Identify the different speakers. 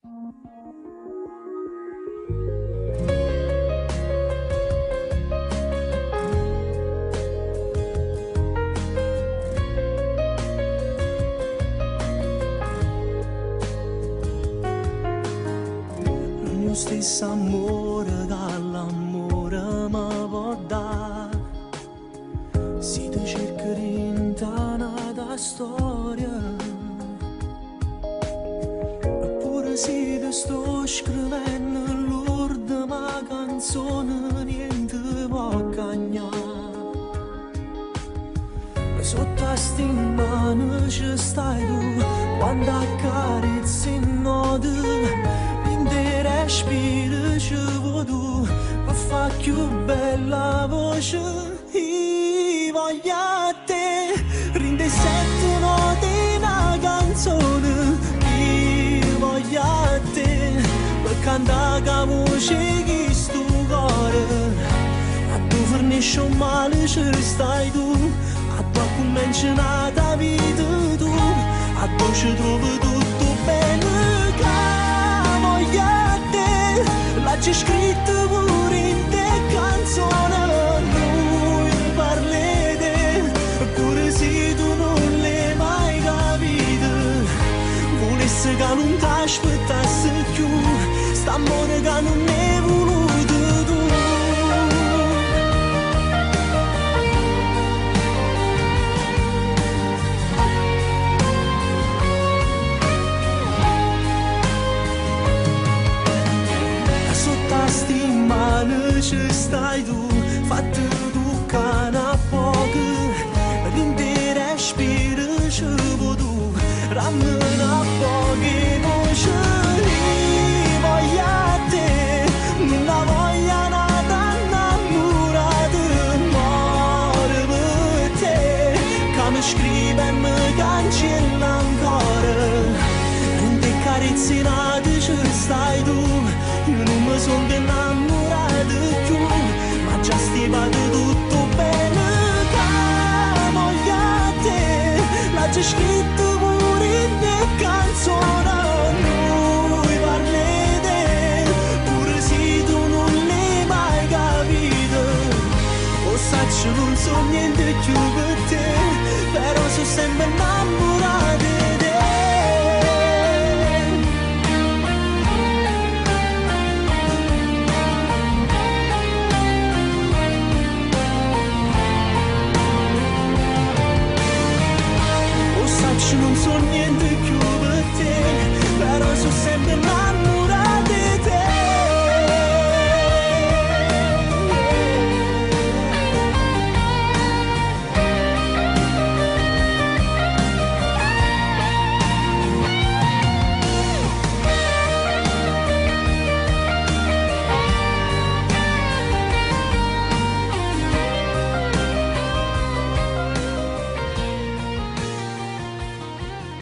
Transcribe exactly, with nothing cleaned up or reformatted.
Speaker 1: Lo stesso amore dall'amore mi può dare. Si ti cerca rintanata storia, eppure si ti sto scrivendo l'ultima canzone, niente può cagnare. Sotto a sti mani ci stai tu, quando accarezzi in notte. Respira ci vuoi tu per far più bella voce. Io voglio a te, rinde sette note una canzone. Io voglio a te, per cantare la voce che sto cuore. A tu fornisce un male ci stai tu, a tu comincia una vita tu, a tu ci trovi tutto bene. C'è scritto pure in te canzone, noi parlete, pure se tu non l'hai mai capito. Volesse che non ti aspettassi più, st'amore che non è voluto tu. Ci stai tu, fatti tu cana poco, rinde respira ci vuoi tu, rammena poche voci. Io voglio a te, non la voglio nata innamorata, muore per te, che mi scrive e mi cancella ancora. Rinde carezze nate ci stai tu, io non mi sono innamorato più, ma già stivato tutto bene. Che voglio a te, l'ha già scritto pure in te.